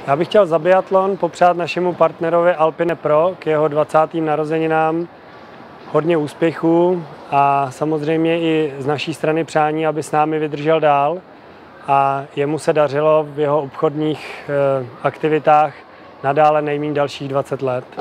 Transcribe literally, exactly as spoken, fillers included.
Já bych chtěl za biatlon popřát našemu partnerovi Alpine Pro k jeho dvacátým narozeninám hodně úspěchů a samozřejmě i z naší strany přání, aby s námi vydržel dál a jemu se dařilo v jeho obchodních aktivitách nadále nejméně dalších dvacet let.